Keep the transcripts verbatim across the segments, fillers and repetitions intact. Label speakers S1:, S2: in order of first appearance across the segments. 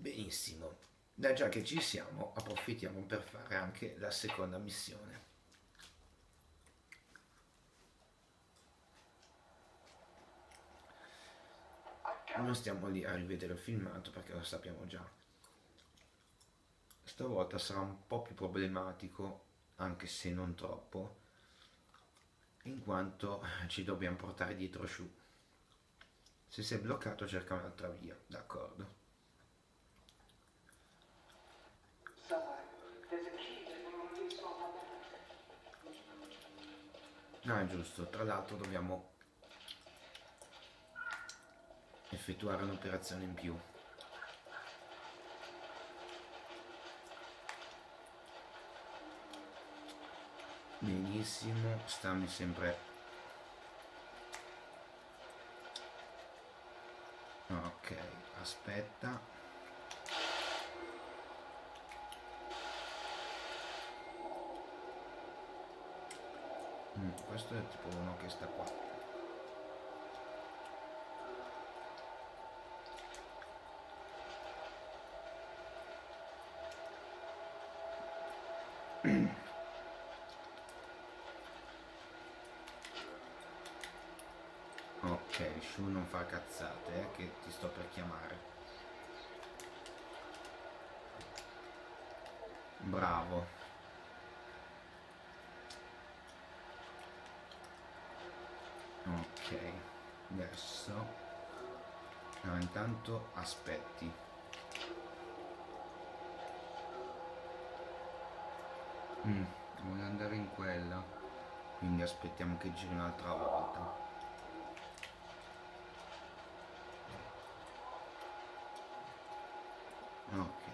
S1: Benissimo, da già che ci siamo, approfittiamo per fare anche la seconda missione. Non stiamo lì a rivedere il filmato perché lo sappiamo già. Stavolta sarà un po' più problematico, anche se non troppo, in quanto ci dobbiamo portare dietro Shu. Se sei bloccato cerca un'altra via, d'accordo. No, è giusto, tra l'altro dobbiamo effettuare un'operazione in più. Benissimo, stammi sempre. Ok, aspetta. Mm, questo è tipo uno che sta qua. Ok, Shu non fa cazzate, eh, che ti sto per chiamare. Bravo. Ok, adesso. No, intanto aspetti. Mm, voglio andare in quella. Quindi aspettiamo che giri un'altra volta. Ok.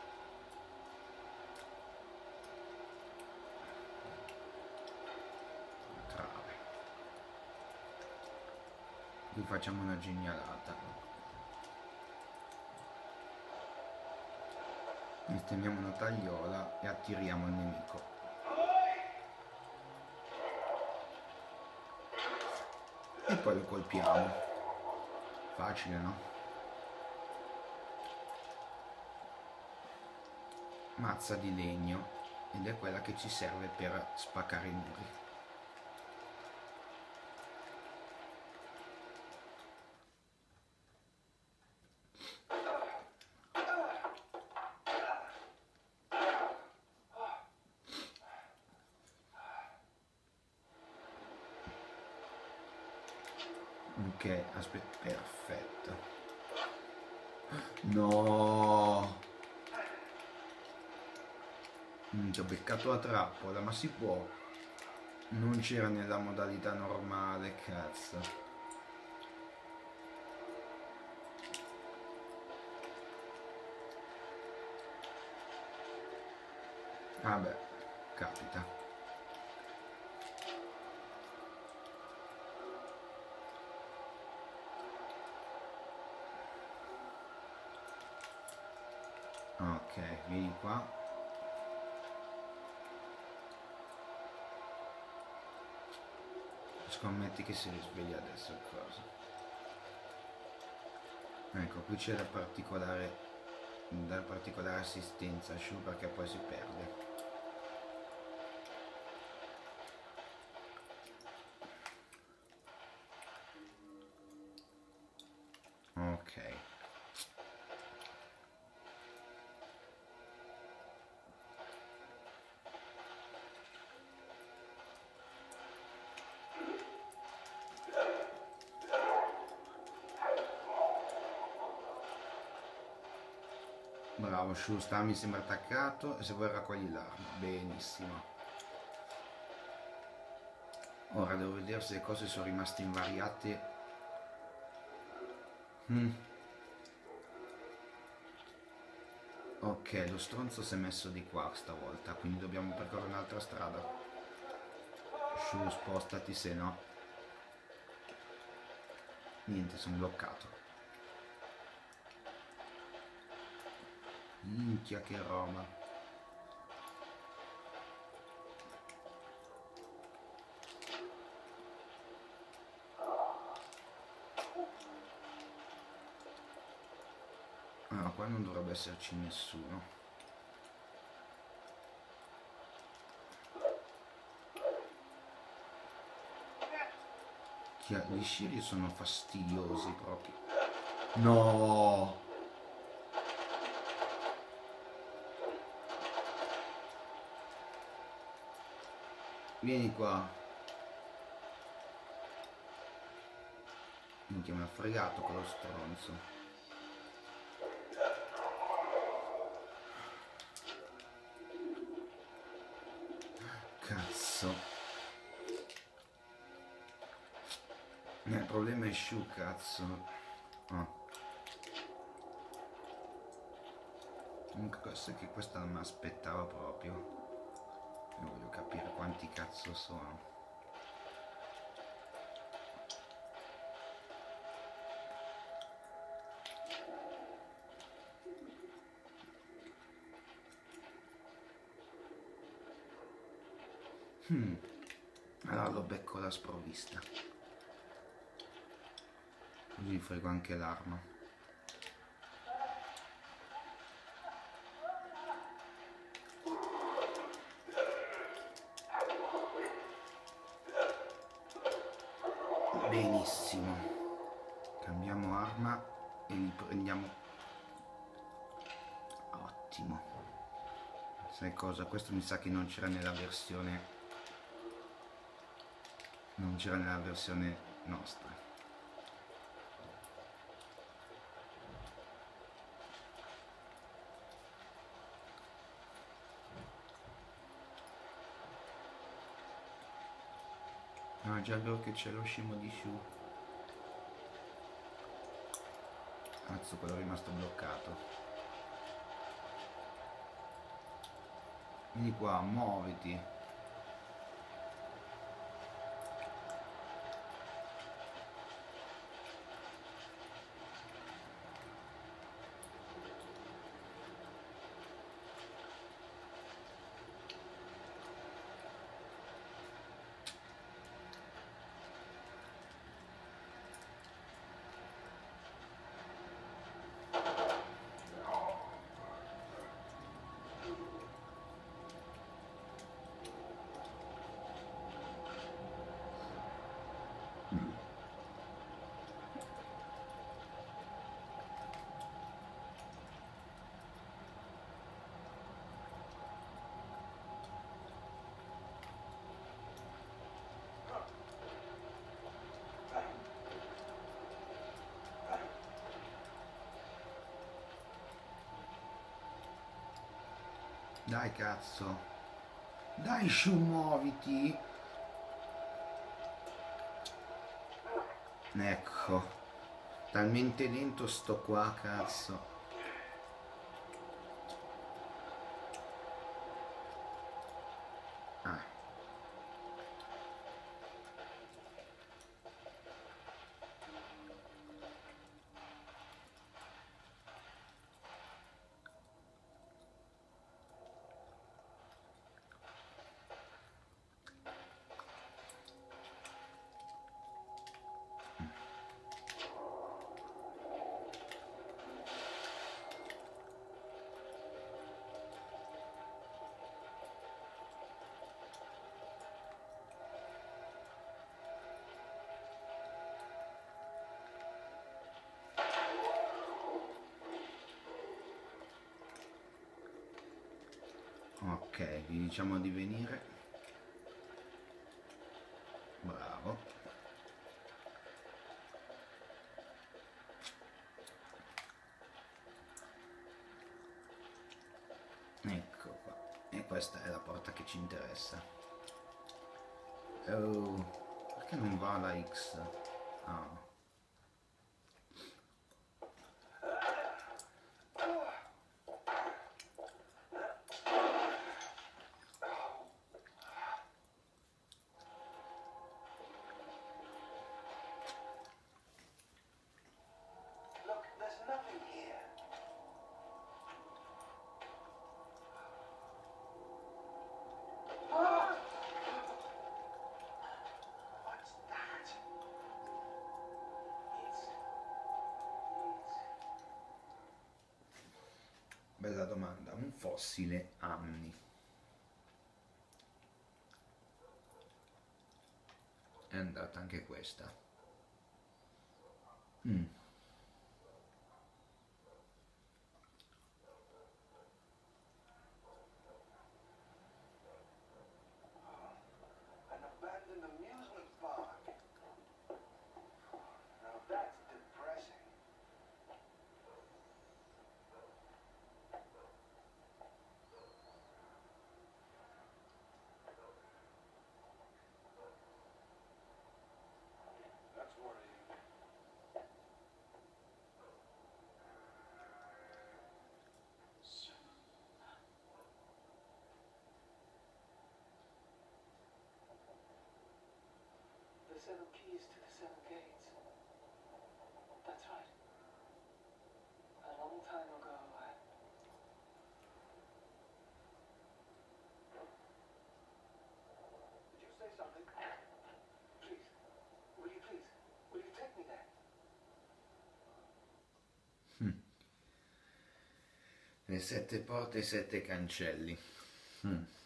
S1: Trave. Qui facciamo una genialata. Mettiamo una tagliola e attiriamo il nemico. E poi lo colpiamo. Facile, no? Mazza di legno, ed è quella che ci serve per spaccare i muri. Ok, aspetta, perfetto. No! Mm, ti ho beccato la trappola, ma si può. Non c'era nella modalità normale, cazzo. Vabbè, capita. Ok, vieni qua. Scommetti che si risveglia adesso il coso. Ecco, qui c'è la particolare, da particolare assistenza a Shu perché poi si perde. Ok. Bravo Shu, sta mi sembra attaccato e se vuoi raccogli l'arma. Benissimo. Ora devo vedere se le cose sono rimaste invariate. Mm. Ok, lo stronzo si è messo di qua stavolta, quindi dobbiamo percorrere un'altra strada. Shu, spostati se no. Niente, sono bloccato. Minchia che roba. qua non dovrebbe esserci nessuno. Gli sciri sono fastidiosi proprio. No! Vieni qua. Minchia, mi ha fregato quello stronzo. Cazzo. Il problema è Shu, cazzo. Oh. Comunque questo è che questa non mi aspettava proprio. Io voglio capire quanti cazzo sono. Hmm. Allora lo becco alla sprovvista. Così frego anche l'arma. Benissimo. Cambiamo arma e li prendiamo. Ottimo. Sai cosa? Questo mi sa che non c'era nella versione. Non c'era nella versione nostra. No, già vedo che c'è lo scemo di Shu. Cazzo, quello è rimasto bloccato. Vieni qua, muoviti. Dai cazzo. Dai Shu, muoviti. Ecco. Talmente lento sto qua, cazzo. Ah. Ok, gli diciamo di venire. Bravo. Ecco qua. E questa è la porta che ci interessa. Oh, perché non va la X? Ah. Bella domanda. Un fossile anni. È andata anche questa. Mm.
S2: An abandoned amusement park. Now that's depressing. That's worrying. The seven keys to the seven gates. That's right. A long time ago, I... Did you say something? Please. Will you please? Will you take me there?
S1: Mm. Le sette porte e i sette cancelli. Mm.